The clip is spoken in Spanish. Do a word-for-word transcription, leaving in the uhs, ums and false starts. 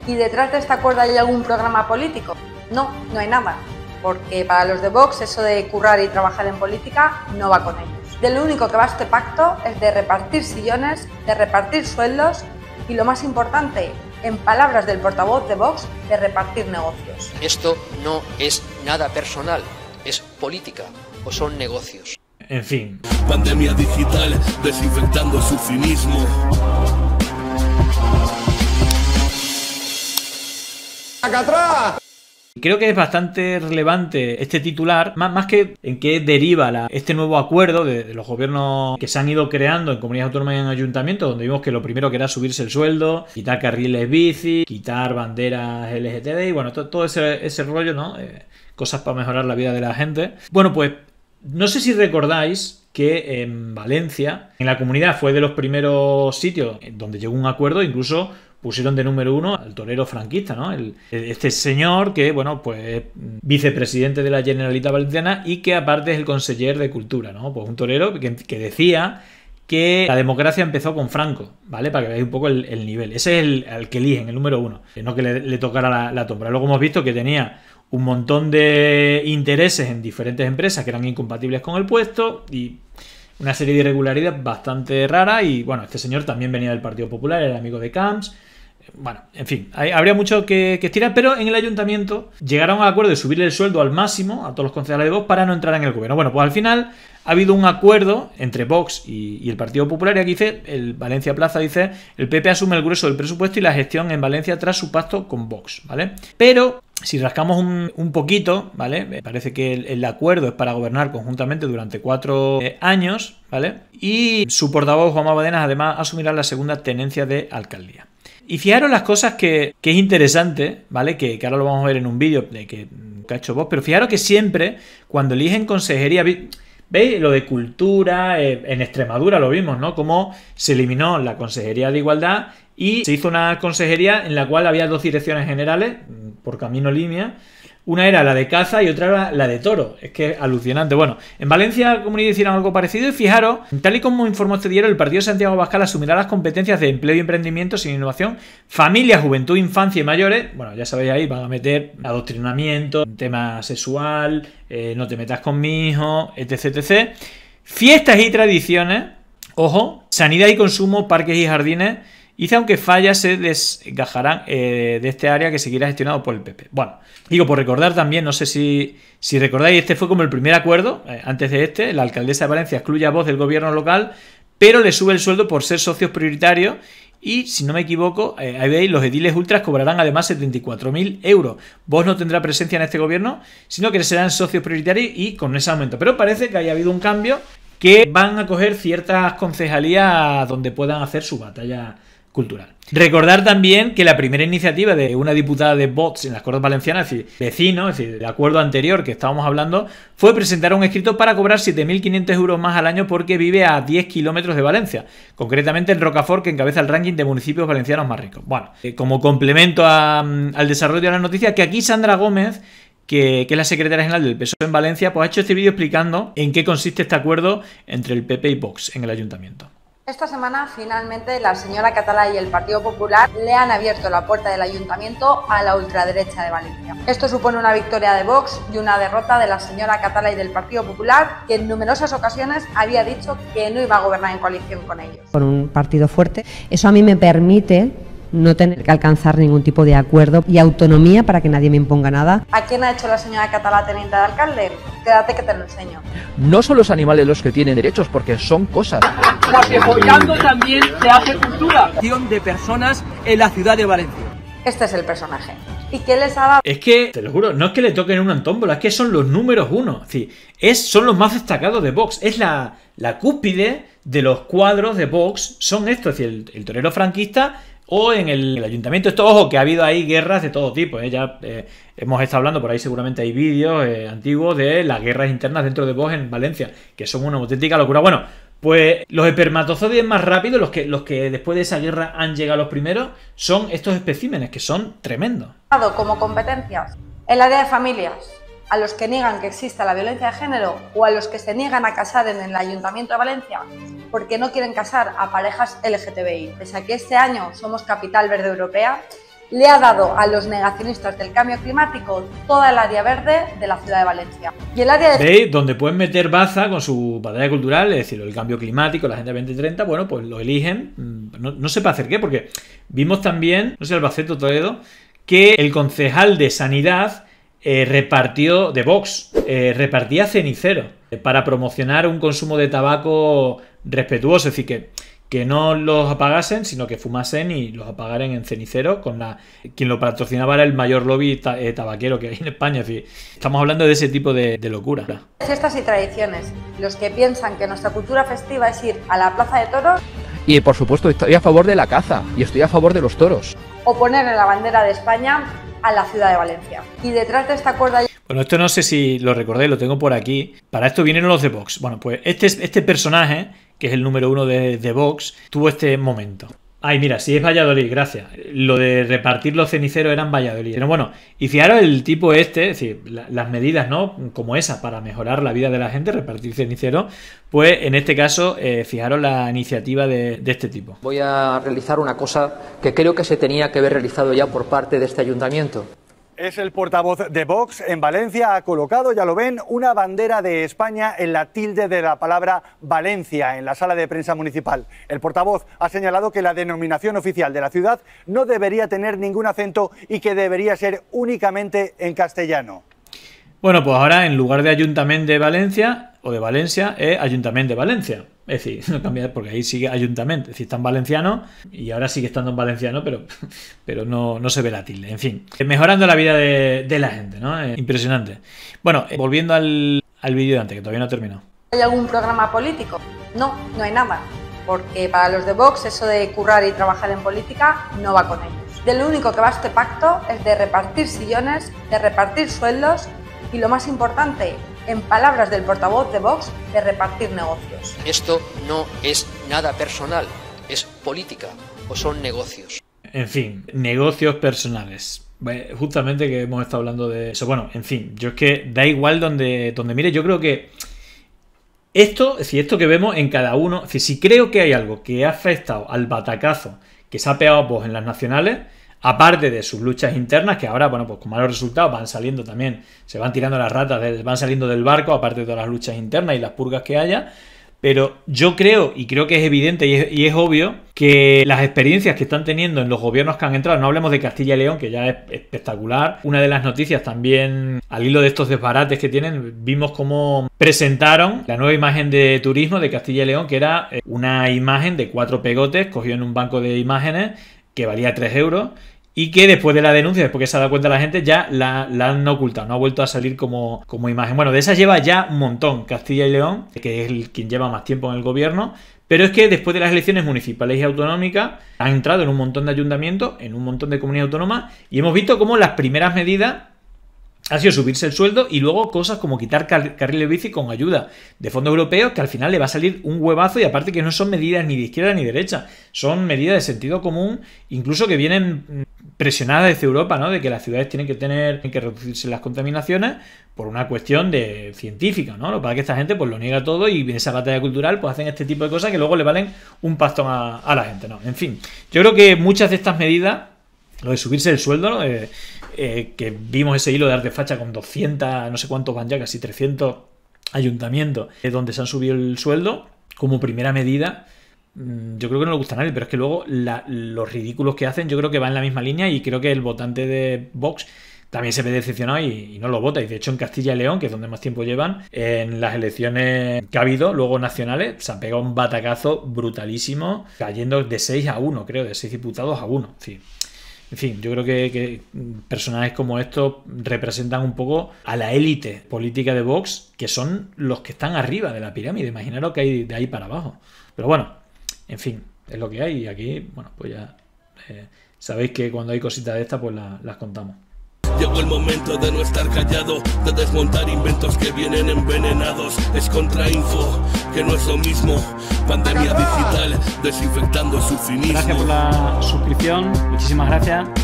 ¿Y detrás de este acuerdo hay algún programa político? No, no hay nada, porque para los de Vox eso de currar y trabajar en política no va con ellos. De lo único que va este pacto es de repartir sillones, de repartir sueldos y, lo más importante, en palabras del portavoz de Vox, de repartir negocios. Esto no es nada personal, es política o son negocios. En fin. Pandemia digital, desinfectando su cinismo. ¡Acá atrás! Creo que es bastante relevante este titular, más, más que en qué deriva la, este nuevo acuerdo de, de los gobiernos que se han ido creando en comunidades autónomas y en ayuntamientos, donde vimos que lo primero que era subirse el sueldo, quitar carriles bici, quitar banderas L G T B I, bueno, to, todo ese, ese rollo, ¿no? Eh, cosas para mejorar la vida de la gente. Bueno, pues no sé si recordáis que en Valencia, en la comunidad, fue de los primeros sitios donde llegó un acuerdo, incluso pusieron de número uno al torero franquista, ¿no? El, este señor que, bueno, pues es vicepresidente de la Generalitat Valenciana y que aparte es el conseller de Cultura, ¿no? Pues un torero que, que decía que la democracia empezó con Franco, ¿vale? Para que veáis un poco el, el nivel. Ese es el, el que eligen, el número uno. No que le, le tocara la, la tómbola. Luego hemos visto que tenía un montón de intereses en diferentes empresas que eran incompatibles con el puesto y una serie de irregularidades bastante raras. Y bueno, este señor también venía del Partido Popular, era amigo de Camps. Bueno, en fin, hay, habría mucho que, que estirar, pero en el ayuntamiento llegaron al acuerdo de subirle el sueldo al máximo a todos los concejales de Vox para no entrar en el gobierno. Bueno, pues al final ha habido un acuerdo entre Vox y, y el Partido Popular, y aquí dice, el Valencia Plaza dice, el P P asume el grueso del presupuesto y la gestión en Valencia tras su pacto con Vox, ¿vale? Pero si rascamos un, un poquito, ¿vale? Me parece que el, el acuerdo es para gobernar conjuntamente durante cuatro eh, años, ¿vale? Y su portavoz, Juanma Badenas, además asumirá la segunda tenencia de alcaldía. Y fijaros las cosas que, que es interesante, ¿vale? Que, que ahora lo vamos a ver en un vídeo de que, que ha hecho Vox, pero fijaros que siempre cuando eligen consejería, ¿veis? Lo de cultura, eh, en Extremadura lo vimos, ¿no? Cómo se eliminó la consejería de igualdad y se hizo una consejería en la cual había dos direcciones generales, por camino línea. Una era la de caza y otra era la de toro. Es que es alucinante. Bueno, en Valencia Comunidad hicieron algo parecido y fijaros, tal y como informó este diario, el Partido de Santiago Abascal asumirá las competencias de empleo y emprendimiento sin innovación, familia, juventud, infancia y mayores. Bueno, ya sabéis, ahí van a meter adoctrinamiento, tema sexual, eh, no te metas con mi hijo, etc, etcétera. Fiestas y tradiciones, ojo, sanidad y consumo, parques y jardines. Dice, aunque falla, se desgajarán eh, de este área que seguirá gestionado por el P P. Bueno, digo, por recordar también, no sé si, si recordáis, este fue como el primer acuerdo, eh, antes de este, la alcaldesa de Valencia excluye a Vox del gobierno local, pero le sube el sueldo por ser socios prioritarios y, si no me equivoco, eh, ahí veis, los ediles ultras cobrarán además setenta y cuatro mil euros. Vox no tendrá presencia en este gobierno, sino que serán socios prioritarios y con ese aumento. Pero parece que haya habido un cambio, que van a coger ciertas concejalías donde puedan hacer su batalla cultural. Recordar también que la primera iniciativa de una diputada de Vox en las Cortes Valencianas, es decir, vecino, es decir, el acuerdo anterior que estábamos hablando, fue presentar un escrito para cobrar siete mil quinientos euros más al año porque vive a diez kilómetros de Valencia, concretamente en Rocafort, que encabeza el ranking de municipios valencianos más ricos. Bueno, eh, como complemento a, al desarrollo de la noticia, que aquí Sandra Gómez, que, que es la secretaria general del P S O E en Valencia, pues ha hecho este vídeo explicando en qué consiste este acuerdo entre el P P y Vox en el ayuntamiento. Esta semana, finalmente, la señora Catalá y el Partido Popular le han abierto la puerta del ayuntamiento a la ultraderecha de Valencia. Esto supone una victoria de Vox y una derrota de la señora Catalá y del Partido Popular, que en numerosas ocasiones había dicho que no iba a gobernar en coalición con ellos. Con un partido fuerte, eso a mí me permite no tener que alcanzar ningún tipo de acuerdo y autonomía para que nadie me imponga nada. ¿A quién ha hecho la señora Catalá teniente de alcalde? Quédate que te lo enseño. No son los animales los que tienen derechos, porque son cosas. Porque follando también se hace cultura. De personas en la ciudad de Valencia. Este es el personaje. ¿Y qué les ha dado? Es que, te lo juro, no es que le toquen una tómbola, es que son los números uno. Es decir, es, son los más destacados de Vox. Es la, la cúspide de los cuadros de Vox. Son estos, es decir, el, el torero franquista o en el, el ayuntamiento. Esto, ojo, que ha habido ahí guerras de todo tipo, ¿eh? Ya eh, hemos estado hablando, por ahí seguramente hay vídeos eh, antiguos de las guerras internas dentro de Vox en Valencia, que son una auténtica locura. Bueno, pues los espermatozoides más rápidos, los que, los que después de esa guerra han llegado los primeros, son estos especímenes, que son tremendos. Como competencias, el área de familias, a los que niegan que exista la violencia de género o a los que se niegan a casar en el Ayuntamiento de Valencia porque no quieren casar a parejas L G T B I. Pese a que este año somos capital verde europea, le ha dado a los negacionistas del cambio climático toda el área verde de la ciudad de Valencia. Y el área de... ¿Veis? Donde pueden meter baza con su batalla cultural, es decir, el cambio climático, la Agenda veinte treinta, bueno, pues lo eligen, no, no sé para hacer qué, porque vimos también, no sé, Albacete o Toledo, que el concejal de Sanidad eh, repartió, de Vox, eh, repartía cenicero eh, para promocionar un consumo de tabaco respetuoso, es decir, que, que no los apagasen, sino que fumasen y los apagaran en cenicero, con la quien lo patrocinaba era el mayor lobby ta, eh, tabaquero que hay en España, es decir, estamos hablando de ese tipo de, de locura. Fiestas y tradiciones, los que piensan que nuestra cultura festiva es ir a la plaza de toros. Y por supuesto estoy a favor de la caza y estoy a favor de los toros. O poner en la bandera de España a la ciudad de Valencia. Y detrás de esta cuerda... Bueno, esto no sé si lo recordéis, lo tengo por aquí. Para esto vinieron los de Vox. Bueno, pues este, este personaje, que es el número uno de, de Vox, tuvo este momento. Ay, mira, sí es Valladolid, gracias. Lo de repartir los ceniceros eran Valladolid. Pero bueno, y fijaros el tipo este, es decir, la, las medidas, ¿no? Como esa, para mejorar la vida de la gente, repartir ceniceros, pues en este caso, eh, fijaros la iniciativa de, de este tipo. Voy a realizar una cosa que creo que se tenía que haber realizado ya por parte de este ayuntamiento. Es el portavoz de Vox en Valencia, ha colocado, ya lo ven, una bandera de España en la tilde de la palabra Valencia en la sala de prensa municipal. El portavoz ha señalado que la denominación oficial de la ciudad no debería tener ningún acento y que debería ser únicamente en castellano. Bueno, pues ahora en lugar de Ayuntamiento de Valencia o de Valencia es Ayuntamiento de Valencia. Es decir, no cambia porque ahí sigue Ayuntamiento, es decir, está en valenciano y ahora sigue estando en valenciano, pero, pero no, no se ve la tilde. En fin, mejorando la vida de, de la gente, ¿no? Eh, impresionante. Bueno, eh, volviendo al, al vídeo de antes, que todavía no terminó. ¿Hay algún programa político? No, no hay nada. Porque para los de Vox eso de currar y trabajar en política no va con ellos. De lo único que va este pacto es de repartir sillones, de repartir sueldos y lo más importante, en palabras del portavoz de Vox, de repartir negocios. Esto no es nada personal, es política o son negocios. En fin, negocios personales. Bueno, justamente que hemos estado hablando de eso. Bueno, en fin, yo es que da igual donde, donde mire, yo creo que esto, es decir, esto que vemos en cada uno, es decir, si creo que hay algo que ha afectado al batacazo que se ha pegado a Vox en las nacionales, aparte de sus luchas internas, que ahora, bueno, pues con malos resultados van saliendo también, se van tirando las ratas, del, van saliendo del barco, aparte de todas las luchas internas y las purgas que haya, pero yo creo, y creo que es evidente y es, y es obvio, que las experiencias que están teniendo en los gobiernos que han entrado, no hablemos de Castilla y León, que ya es espectacular, una de las noticias también, al hilo de estos desbarates que tienen, vimos cómo presentaron la nueva imagen de turismo de Castilla y León, que era una imagen de cuatro pegotes, cogido en un banco de imágenes, que valía tres euros, y que después de la denuncia, después que se ha dado cuenta la gente, ya la, la han ocultado, no ha vuelto a salir como, como imagen. Bueno, de esas lleva ya un montón Castilla y León, que es el, quien lleva más tiempo en el gobierno, pero es que después de las elecciones municipales y autonómicas han entrado en un montón de ayuntamientos, en un montón de comunidades autónomas, y hemos visto cómo las primeras medidas ha sido subirse el sueldo y luego cosas como quitar car carriles bici con ayuda de fondos europeos, que al final le va a salir un huevazo, y aparte que no son medidas ni de izquierda ni de derecha, son medidas de sentido común, incluso que vienen presionadas desde Europa, ¿no? De que las ciudades tienen que tener que reducirse las contaminaciones por una cuestión de científica, ¿no? Lo que pasa es que esta gente pues lo niega todo y en esa batalla cultural pues hacen este tipo de cosas que luego le valen un pastón a, a la gente, ¿no? En fin, yo creo que muchas de estas medidas, lo de subirse el sueldo, ¿no? Eh, eh, que vimos ese hilo de Artefacha con doscientos, no sé cuántos van ya, casi trescientos ayuntamientos eh, donde se han subido el sueldo como primera medida. Yo creo que no le gusta a nadie, pero es que luego la, los ridículos que hacen yo creo que va en la misma línea, y creo que el votante de Vox también se ve decepcionado y, y no lo vota. Y de hecho en Castilla y León, que es donde más tiempo llevan, en las elecciones que ha habido luego nacionales, se ha pegado un batacazo brutalísimo, cayendo de seis a uno, creo, de seis diputados a uno. Sí. En fin, yo creo que, que personajes como estos representan un poco a la élite política de Vox, que son los que están arriba de la pirámide. Imaginaros que hay de ahí para abajo. Pero bueno, en fin, es lo que hay, y aquí, bueno, pues ya eh, sabéis que cuando hay cositas de estas, pues la, las contamos. Llegó el momento de no estar callado, de desmontar inventos que vienen envenenados. Es contrainfo, que no es lo mismo. Pandemia digital, desinfectando su cinismo. Gracias por la suscripción, muchísimas gracias.